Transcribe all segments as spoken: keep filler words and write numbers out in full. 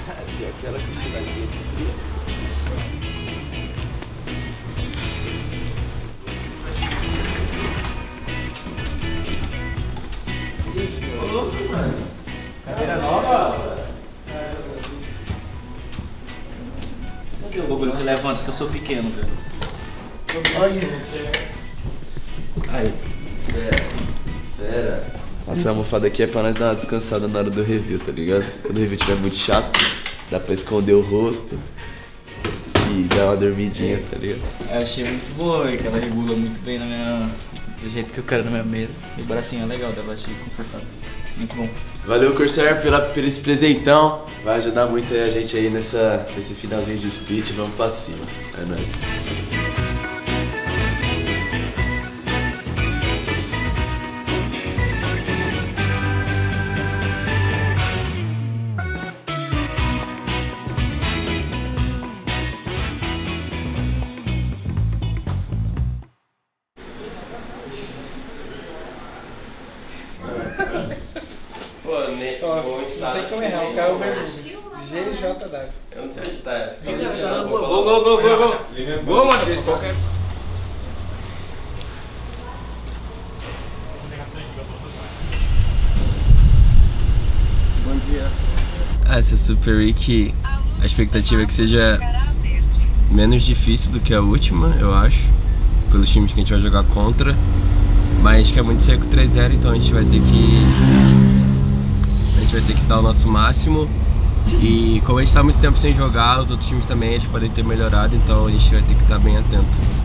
E aquela cochiladinha aqui. Ô louco, mano. Cadeira nova? Cadê o bagulho que levanta que eu sou pequeno, velho? Olha. Aí. Pera. Pera. Nossa, a almofada aqui é pra nós dar uma descansada na hora do review, tá ligado? Quando o review estiver muito chato, dá pra esconder o rosto e dar uma dormidinha, tá ligado? Eu achei muito boa, que ela regula muito bem na minha... do jeito que eu quero na minha mesa. E o bracinho é legal dela, achei confortável. Muito bom. Valeu, Corsair, pela, pelo esse presentão. Vai ajudar muito aí a gente aí nessa, nesse finalzinho de split. Vamos pra cima. É nóis. Pô, ne... oh, não tem como errar, o carro vermelho. G J W. Eu não sei onde tá essa. Gol, gol, gol, gol, gol. Gol, Matheus. Bom dia. Essa Super Week, a expectativa é que seja menos difícil do que a última, eu acho. Pelos times que a gente vai jogar contra. Mas que é muito seco três zero, então a gente vai ter que a gente vai ter que dar o nosso máximo. E como a gente está há muito tempo sem jogar, os outros times também eles podem ter melhorado, então a gente vai ter que estar bem atento.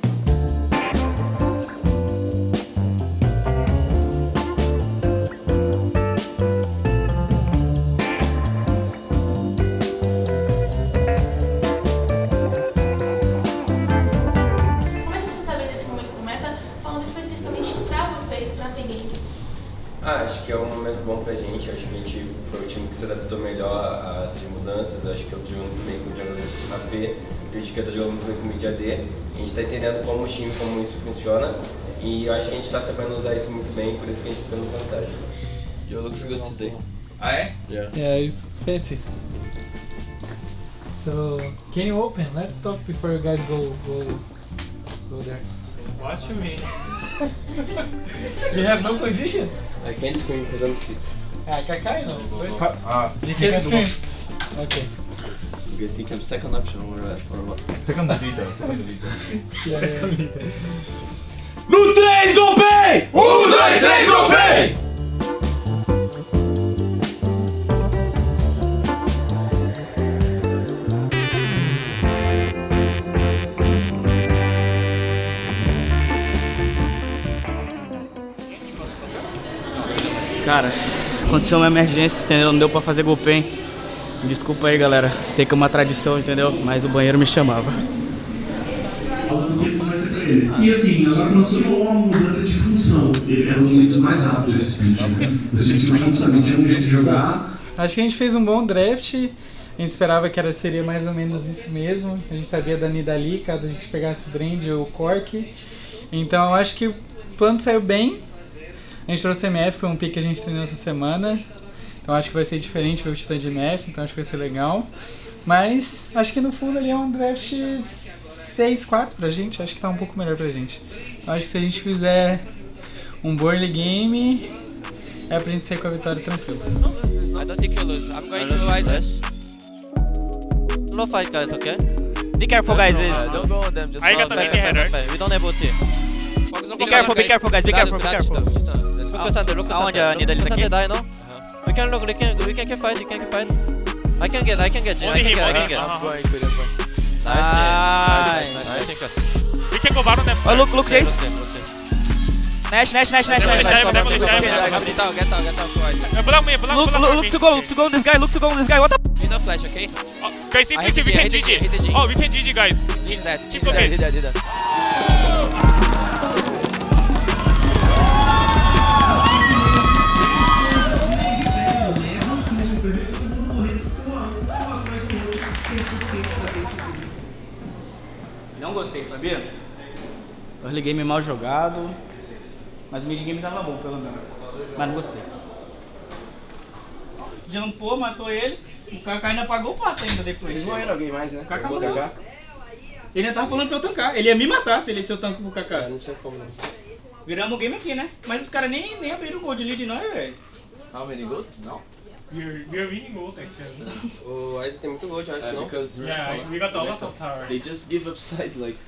Ah, acho que é um momento bom pra gente, acho que a gente foi o time que se adaptou melhor às mudanças, acho que eu tô jogando muito bem com o jogador A P, eu acho que eu tô jogando muito bem com o Mid A D, a gente tá entendendo como o time, como isso funciona, e eu acho que a gente tá sabendo usar isso muito bem, por isso que a gente tá tendo vantagem. Yo looks good today. Ah é? Yeah. Yeah, it's fancy. So, can you open? Let's talk before you guys go go go there. Watch me. You have no condition? I can't scream because I'm sick. Ah, Kakai no. Ah, you can't scream. Okay. You guys think I'm second option or, or what? Second leader, second leader. Yeah, Second leader. No três, golpei! Um, dois, três, golpei! Cara, aconteceu uma emergência, entendeu? Não deu pra fazer golpen. Desculpa aí, galera. Sei que é uma tradição, entendeu? Mas o banheiro me chamava. E assim, agora falando sobre uma mudança de função, é um momento mais rápido esse split, né? Eu senti que justamente é um jeito de jogar. Acho que a gente fez um bom draft. A gente esperava que era, seria mais ou menos isso mesmo. A gente sabia da Nidali, caso a gente pegasse o Brand ou o Cork. Então acho que o plano saiu bem. A gente trouxe M F, que é um pick que a gente treinou essa semana. Então acho que vai ser diferente ver o Titã de M F, então acho que vai ser legal. Mas acho que no fundo ali é um draft seis quatro pra gente, acho que tá um pouco melhor pra gente. Eu acho que se a gente fizer um bom early game, é pra gente sair com a vitória tranquila. I don't think you lose. I'm going to Isaac. No fight guys, okay? Be careful, guys. Uh, don't go on them, just I go got the back, mini back, header. back, back. We don't have O T. Be careful, be careful, guys. Be careful, be careful. Look us under, look us Aonde under. a Nidali tá Look aqui? us under, die, no? We can look, we can, we can keep fight, we can keep fight. I can get, I can get, I Only can him, get, I only can him. get. Uh-huh. I'm going, good, I'm going. Nice, Nice. nice, nice, nice. We can go baron them. Oh, look, look, Okay, Jace. look them, look them. Nash, Nash, Nash, Nash, Devil Nash. Shine, Devil Okay, Shine. get out, get out, get out, get out, twice. Uh, Block me, block, Look, block look, me. look to go, to go on this guy. Look to go on this guy. What the? Enough flash, okay? Oh, guys, if I we hit can, we the can G, G hit the G, hit G. the G. Oh, we can G G, guys. He's dead, Keep he's dead, going. he's dead, he's dead. Não gostei, sabia? O early game mal jogado, mas o mid game tava bom, pelo menos. Mas não gostei. Jumpou, matou ele. O Kaká ainda pagou o pato ainda depois. Vocês morreram alguém mais, né? O Kaká Pegou morreu. Ele ainda tava falando pra eu tancar. Ele ia me matar se ele se eu tanco pro Kaká. É, não tinha como não. Viramos o game aqui, né? Mas os caras nem, nem abriram o gol de lead não, velho. How many goals? Não. We're, we're winning gold actually. O Isaac tem muito gol de Ice, Uh, não? because Yeah, we got a lot of tower. they just give upside like.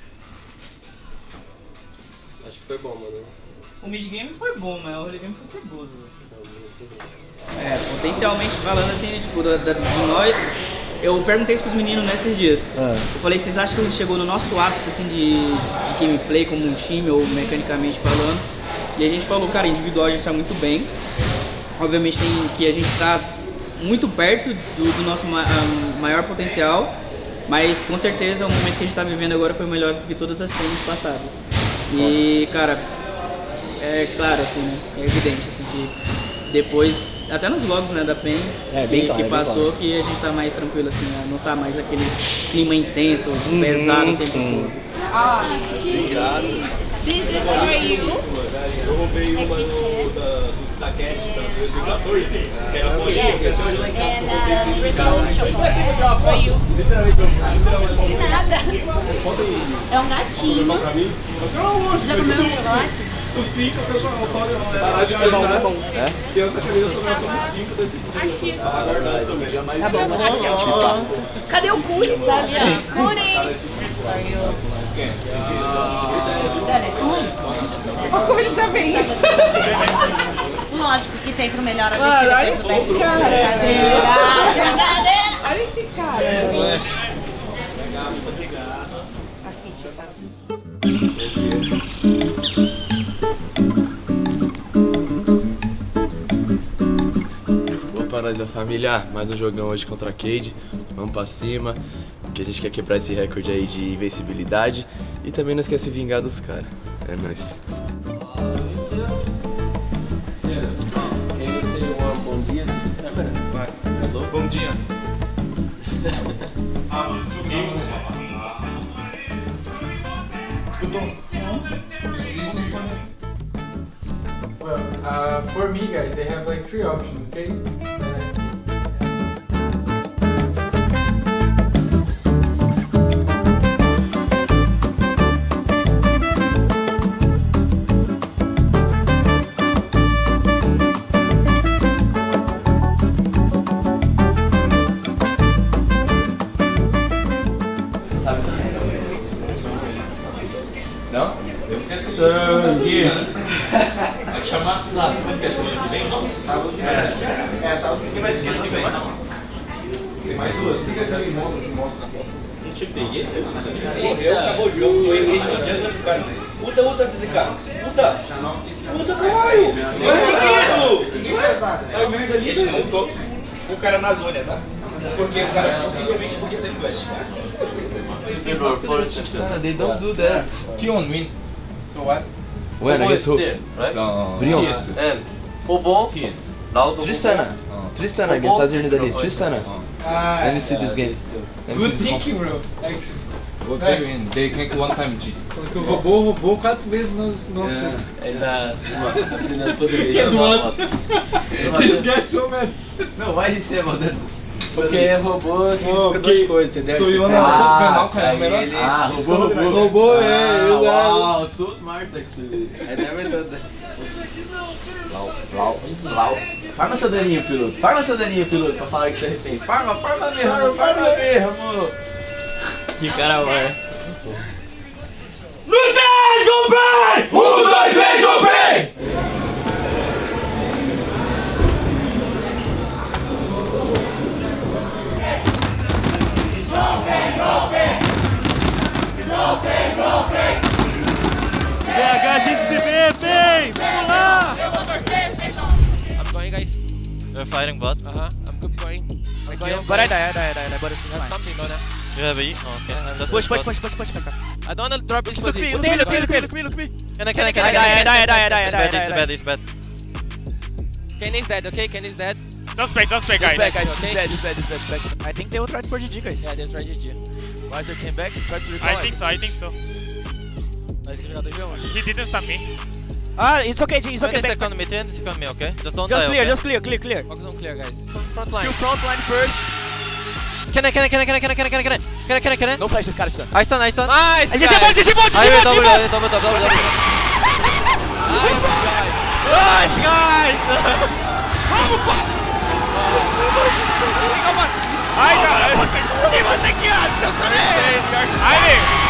Acho que foi bom, mano. O mid game foi bom, mas o early game foi ceboso, velho. Não, não foi bom. É, potencialmente falando assim, tipo, da, da, de nós, eu perguntei isso pros meninos nesses dias. Eu falei, vocês acham que a gente chegou no nosso ápice assim, de, de gameplay como um time ou mecanicamente falando? E a gente falou, cara, individual a gente tá muito bem. Obviamente tem que a gente tá muito perto do, do nosso ma maior potencial, mas com certeza o momento que a gente tá vivendo agora foi melhor do que todas as prêmios passadas. E, cara, é claro, assim, né? É evidente, assim, que depois, até nos vlogs, né, da P E N, É, bem que, claro, que bem passou, claro. que a gente tá mais tranquilo, assim, né? Não tá mais aquele clima intenso, pesado o tempo sim. todo. This is for you. Eu roubei uma do, da, do Takeshi da dois mil e quatorze, que era a bolinha, que até hoje lá em casa eu roubei And uh, dele. Brazilian chocolate for you. De nada. É um gatinho. Pra mim, Já comeu um chocolate? os cinco, eu tô falando, parar de ajudar. Que essa camisa eu tô com cinco desse dia. Tá guardado também. Tá bom, aqui, ó. Cadê o Curi? Tá ali, ó. Curi! Olha como ele já vem. Lógico que tem pro melhor a Mano, olha descer esse depois cara. Brincadeira. Olha esse cara. Legal, muito obrigado. Aqui, tio, tá. Opa, nós, minha família, mais um jogão hoje contra a Cade. Vamos pra cima, que a gente quer quebrar esse recorde aí de invencibilidade e também não esquece de vingar dos caras. É nóis. Bom dia. Vai. Alô, bom dia. Well, uh, for me, guys, they have like three options, okay? Não? So, yeah. Vai chamar sábado. Como é que é semana que vem? Nossa. Sábado que vem. É, sábado que vem vai ser que vem. Tem mais duas. Você quer que mostra a foto? Não te peguei, morreu, acabou o jogo, foi rage no dia do cara. Puta, puta, esse cara. Puta! Puta, caralho! Vai, Ninguém faz nada. é o merda ali, velho. O cara na zona, tá? Porque o cara possivelmente podia ter flash. They don't do that. Tion win. So what? When against who? Right? Brion. And Pobo, Naldo. Tristana. Tristana against Azir Nidali. Tristana. Ah, Let me see this game. Let me see good this one. thinking, bro. Actually. What they win? They can one time G. Porque o robô roubou quatro vezes no nosso É. jogo. Ele tá aprendendo português. These guys so mad. Não, why he say about that? Porque robô significa Oh, duas okay. coisas, entendeu? So you wanna Ah, just ganhar o aí melhor? ele- Ah, robô, robô. Robô, é, Ah, exato. wow, so smart actually. I never thought that. Lau, lau, lau. Farma seu daninho, piloto. Farma seu daninho, piloto, pra falar que tá refém. Farma, farma mesmo, farma mesmo. Que cara vai. No três, comprei! Um, dois, três, comprei! B H a gente se vê, bem! Vamos lá! I'm going, guys. You're fighting bot? Uh huh. I'm good going. I'm going. But I die, I die, I die, I die, but it's Have fine. something, Lona. You have a E? Oh, okay. Just Push, push, bot. push, push, push, push. I don't wanna drop this Look me, position. look me, look me, look me, look me, Can I, can I, can I, I die, I die, I die, I die, I It's die, I bad, die, it's I bad, die. it's bad. Ken is dead, okay? Ken is dead. Just back, just back, guys. Back, guys. Okay? bad, it's bad, it's bad, it's bad. I think they will try to push G G, guys. Yeah, they'll try G G. Wiser came back and tried to recall I think so, I think so. Vai jogar do jogo? He didn't stun me. Ah, it's okay, G, it's okay, twenty back, back. second me, twenty second me, okay? Just don't Just die, clear, okay? just clear, clear, clear. Focus on clear, guys. Front line. Kill front line first. Can I, can I, can I, can I, can I, can I, can I, can I, can I, can I, can I? No flash, cara, stun. I stun, I stun. Nice, G G bot, G G bot, G G bot, double, double, double, double, double. Nice, guys. Nice, guys. Vamos, pá! Ai, cara! O que você quer? Eu também! Aí!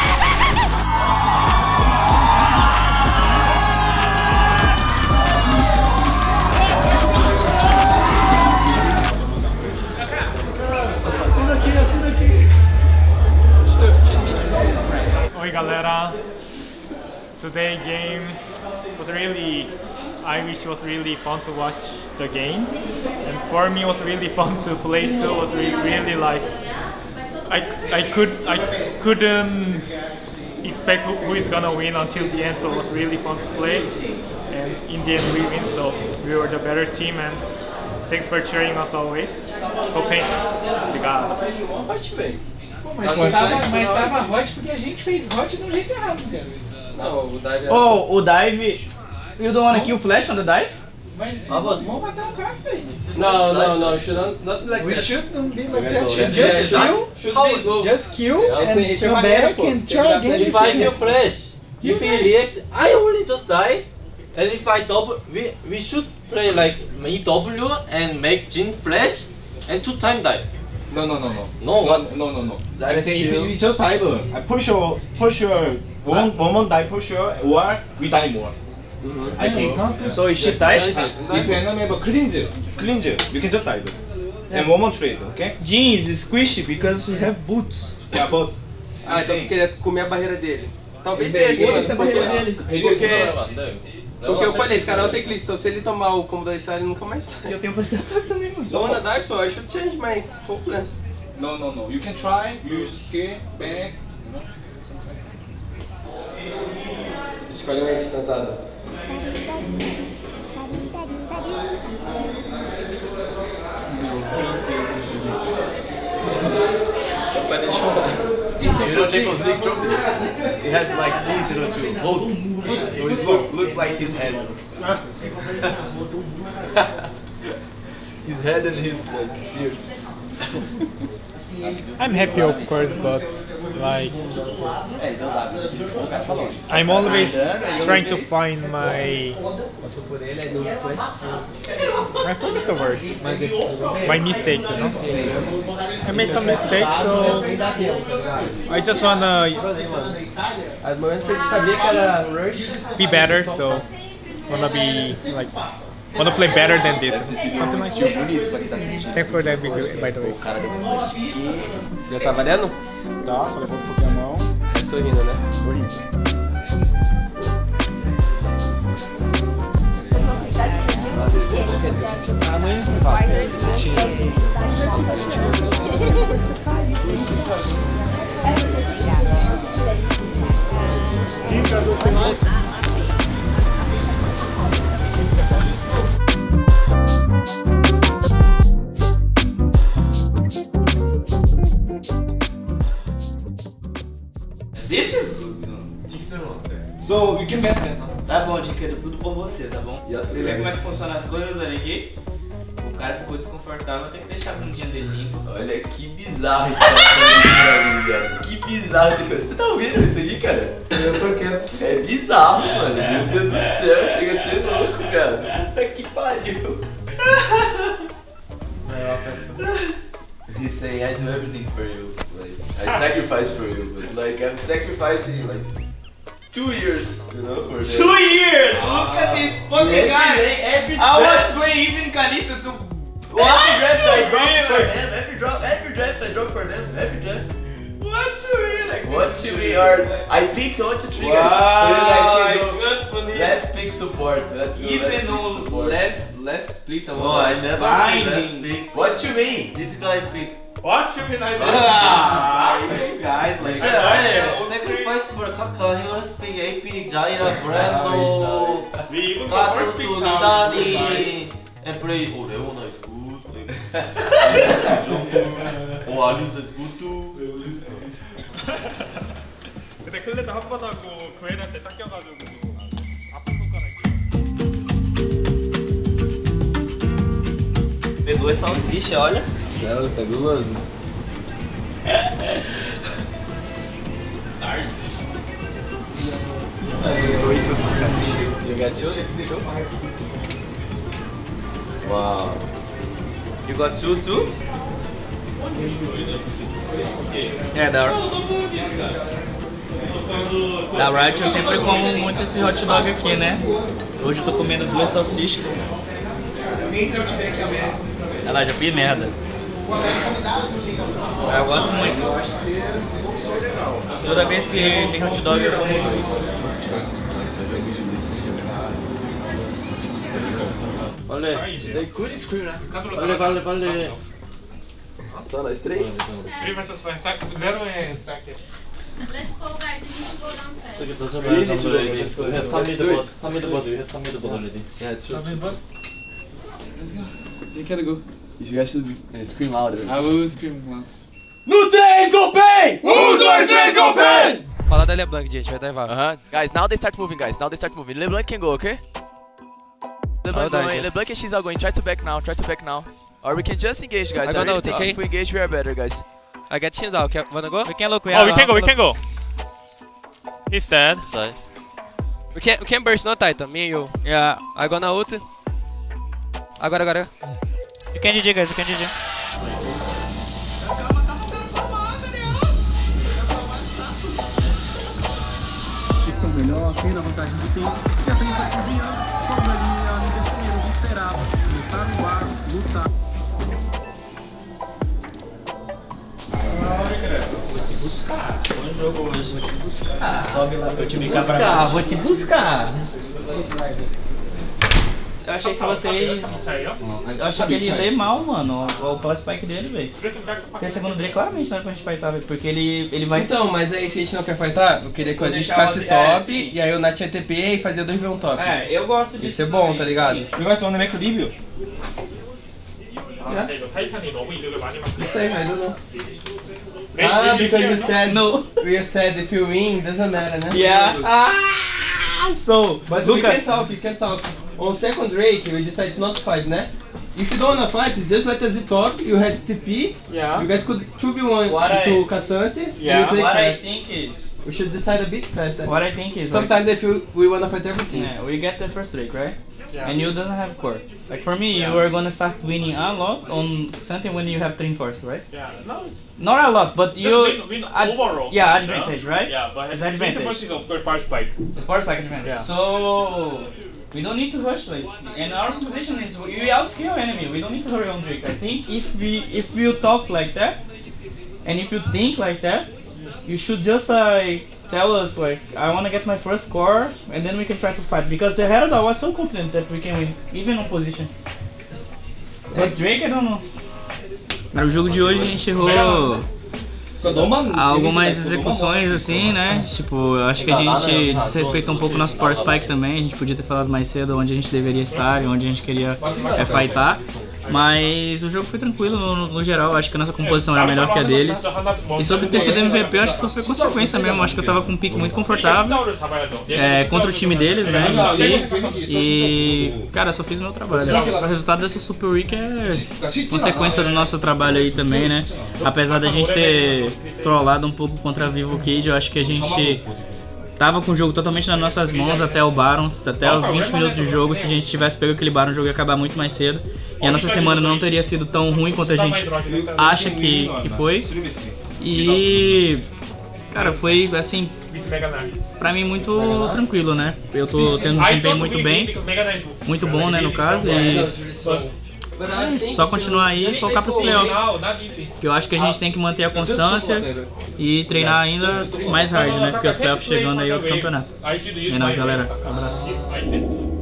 Oi galera, today game was really, I wish it was really fun to watch the game, and for me it was really fun to play too. It was really, really like, I, I could I couldn't expect who, who is gonna win until the end, so it was really fun to play, and in the end we win, so we were the better team, and thanks for cheering us always. Hoping, obrigado. Mas tava, mas tava hot porque a gente fez hot de um jeito errado, cara. Não, o dive... Oh, o dive... You don't wanna kill flash on the dive? Mas vamos matar um cara, velho. No, no, no, should not, not like We that. shouldn't be like that. Should Just kill, should be slow. just kill, and Okay, come back and try again. If I kill flash, if he react, I only just die. And if I double, we we should play like me W and make Jin flash and two time die. No, no, no, no. No, no, no, no, no. That I think skill. if we just dive, I push sure, push sure, one, one more die push sure, or we die more. Mm-hmm. I think. So is she dive? If enemy have a cleanse, cleanse, you can just dive. And one more trade, okay? Jin is squishy because he have boots. Yeah, but Ah, então tu queria comer a barreira dele. Talvez Ele tenha pegou esse, essa mano. barreira dele. Porque... Porque eu falei, esse cara é um teclista, então se ele tomar o combo da Star, ele nunca mais sai. Eu tenho pra ser ataque também, mano. So on the dive, so I should change my whole plan. no, no, no. You can try, use skill, back, you know. Escolhe uma instantada. You know Champions League trophy? It has like B zero two, both. So it look, looks like his head. His head and his like ears. I'm happy of course, but like I'm always trying to find my I forget the word. My mistakes, you know. I made some mistakes, so I just wanna be better. So wanna be like wanna play better than this. Something like that. Thanks for that video, by the way. Já tá valendo? Tá, só levanta um pouquinho a mão. Tá sorrindo, né? Amanhã você fala. This is good. So you can bet that. Tá bom, Dinqueiro, tudo por você, tá bom? Yes, Você vê yes. como é que funcionam as coisas, Dani, aqui? O cara ficou desconfortável, tem que deixar a bundinha dele limpa. Olha que bizarro esse cara, ligado? Que bizarro. Você tá ouvindo isso aqui, cara? Eu tô quieto. É bizarro, mano. Meu Deus do céu, chega a ser louco, cara. Puta que pariu. He's saying I do everything for you. Like I sacrifice for you, but like I'm sacrificing like two years, you know, for Two them. years! Look at this fucking Every guy! day, every I was step. playing even Kalista to... Every draft I drop Really? for them. Every drop, every draft I drop for them. Every draft. What you mean? Like What should we are? I pick one, two, three guys. Wow, So you guys I can go. can't believe Let's pick support. Let's go. Even let's pick though support. less, less split, I was Oh, I like, never finding. pick. Let's pick. What you mean? This guy pick. What you mean I Ah, guys, like Sacrifice for Kaka, he was pick A P, Jaira, Brando, We even Kato, first pick Nidani, and play. Oh, Leona is good. Oh, Alice is good too. 근데 클레드 한 번 하고 그 애한테 닦여가지고 아픈 손가락. Pegou essa salsicha, olha. Céu, tá guloso. dois sessenta. You got two? Two? Wow. You got two too? É, da Da Riot eu sempre como muito esse hot dog aqui, né? Hoje eu tô comendo duas salsichas. Olha lá, já fiz merda. Eu gosto muito. Toda vez que tem hot dog eu como dois. Vale, dei good screen, né? Vale, vale, vale. Só nós três? três versus five. zero é saque. Let's go, guys. We need to go downstairs. 저기 도전 말씀 already. We have come with the bot. Come with the bot. We have come with the bot already. Yeah, true. Come with the bot. Let's go. You can go. You guys should uh, scream louder. I will scream loud. No três, go pen! Um, dois, três, go pen! Fala da LeBlanc, gente, vai dar vaga. Uh-huh. Guys, now they start moving, guys. Now they start moving. LeBlanc can go, okay? LeBlanc Oh, going. LeBlanc and X are going. Try to back now. Try to back now. Or we can just engage, guys. I I got really no think take, if we engage, we are better, guys. I get Shinzao. Okay, wanna go? We can look. Oh, we can go, we can go. He's dead. Sai. We can, we can burst, no, Titan? Me and you. Yeah. I gonna ult. Agora, agora. You can G G, guys. You can G G. Eles são melhor, tem a vantagem do tempo. E a trincazinha, como ali a Libertadores esperava. Começaram no ar, lutar. Vou te buscar. Bom jogo hoje, vou te buscar. Sobe lá pra eu te buscar, buscar. vou te buscar. Eu achei que vocês. Eu achei que ele lê mal, mano. O, o pós-spike dele, velho. Porque segundo dele, claramente não é pra gente fightar, velho. Porque ele, ele vai. Então, mas aí se a gente não quer fightar, eu queria que o Aziz ficasse top, é, e aí o Nat ia T P e fazia dois v um top. É, eu gosto disso. Isso é bom, também, tá ligado? sim. Eu gosto de equilíbrio. 아, 근데 이거 타이탄이 너무 이득을 많이 받고 Não sei, I don't know. Maybe Ah, we because you can- said No. you said if you win, doesn't matter, né? Yeah. Ah, so. But look we at- can talk, we can talk. On second Drake, we decided not to fight, né? If you don't wanna fight, just let us talk. You had T P. Yeah. You guys could two v one What I- to Cassante. Yeah. And we play What I fast. think is. We should decide a bit faster. What I think is. Sometimes I feel we wanna fight everything. Yeah, we get the first Drake, right? Yeah. And you doesn't have core. Like for me, Yeah. you are gonna start winning a lot on something when you have three force, right? Yeah, no, it's Not a lot, but just you. win, win ad- overall. Yeah, advantage, right? Yeah, but It's it's advantage. advantage. Is of course power spike. It's power spike advantage. Yeah. So we don't need to rush, like, and our position is we outscale enemy. We don't need to hurry on Drake. I think if we if you talk like that, and if you think like that, you should just like tell us like I want to get my first score, and then we can try to fight. Because the Herald was so confident that we can win, even on position. But Drake, I don't know. No jogo de hoje a gente errou algumas execuções assim, né? Tipo, eu acho que a gente desrespeitou um pouco o nosso Power Spike também. A gente podia ter falado mais cedo onde a gente deveria estar e onde a gente queria é, fightar. Mas o jogo foi tranquilo no, no geral, acho que a nossa composição era melhor que a deles. E sobre ter sido M V P, eu acho que isso foi consequência mesmo. Acho que eu tava com um pique muito confortável é, contra o time deles, né, em si. E, cara, só fiz o meu trabalho. O resultado dessa Super Week é consequência do nosso trabalho aí também, né. Apesar da gente ter trollado um pouco contra a Vivo Kid, eu acho que a gente tava com o jogo totalmente nas nossas mãos até o Barons, até os vinte minutos de jogo. Se a gente tivesse pego aquele Baron, o jogo ia acabar muito mais cedo. E a nossa semana não teria sido tão ruim quanto a gente acha que, que foi. E, cara, foi assim, pra mim muito tranquilo, né? Eu tô tendo um desempenho muito bem, muito bom, né, no caso. E é isso, só continuar aí e focar pros playoffs. Que eu acho que a gente tem que manter a constância e treinar ainda mais hard, né? Porque os playoffs chegando aí é outro campeonato. É nóis, galera. Abraço.